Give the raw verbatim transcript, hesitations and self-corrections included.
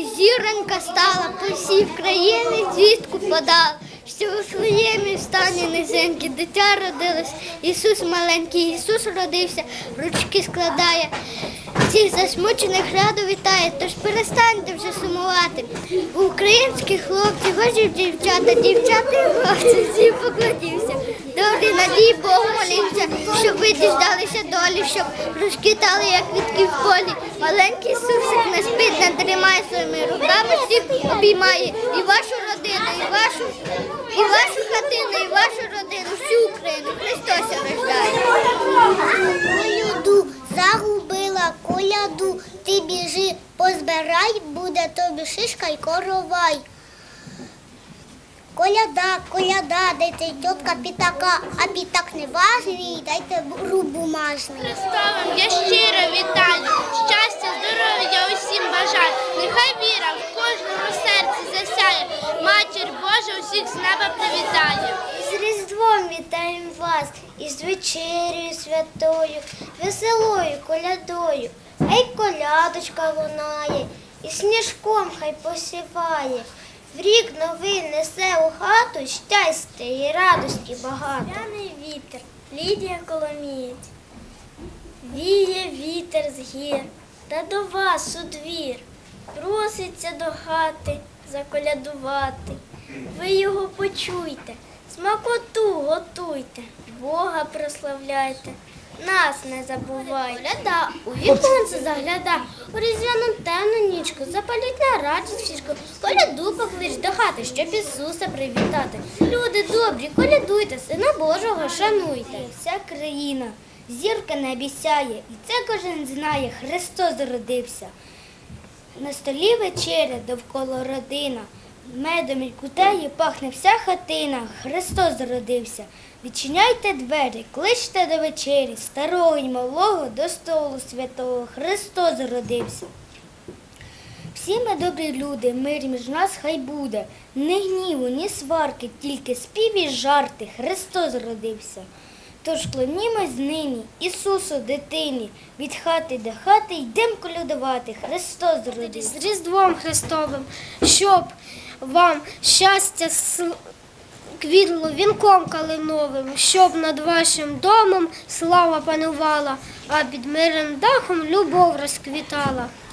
зіронька стала, по всій країні звістку подала, що у своєму стані низеньке дитя родилось. Ісус маленький, Ісус родився, ручки складає, всіх засмучених радо вітає, тож перестаньте вже сумувати. Українські хлопці, гожі дівчата, дівчата і хлопці, всі покладівся. Добрі надії Богу молимося, щоб ви діждалися долі, щоб розквітали, як квітки в полі. Маленький Ісусик не спить, не тримає своїми руками, всіх обіймає і вашу родину, і вашу, і вашу хатину, і вашу родину, всю Україну. Христос рождає. Коляду загубила, коляду, ти біжи, позбирай, буде тобі шишка й коровай. Коляда, коляда, дайте тітка пітака, а пітак не важний, дайте руб бумажний. Христовим я щиро вітаю, щастя, здоров'я усім бажаю. Нехай віра в кожному серці засяє, Матір Божа усіх з неба привітає. З Різдвом вітаємо вас, і з вечерею святою, веселою колядою. Ей, колядочка лунає, і сніжком хай посіває. В рік новий несе у хату щастя і радості багато. В'яний вітер, Лідія Коломієць, віє вітер з гір, та до вас у двір, проситься до хати заколядувати. Ви його почуйте, смакоту готуйте, Бога прославляйте, нас не забувайте. Коляда у віконце загляда, у різдвяну темну нічку, запаліть на радість фішку, коляду поклич до хати, щоб Ісуса привітати. Люди добрі, колядуйте, Сина Божого шануйте. Вся країна зірка небі сяє, і це кожен знає, Христос родився. На столі вечеря, довкола родина, медом і кутею пахне вся хатина, Христос родився. Відчиняйте двері, кличте до вечері, старого й малого до столу святого, Христос родився. Всі ми добрі люди, мир між нас хай буде, ні гніву, ні сварки, тільки спів і жарти, Христос родився. Тож клонімось нині Ісусу дитині, від хати до хати йдем колядувати, Христос родився. З Різдвом Христовим, щоб вам щастя квітло вінком калиновим, щоб над вашим домом слава панувала, а під мирним дахом любов розквітала.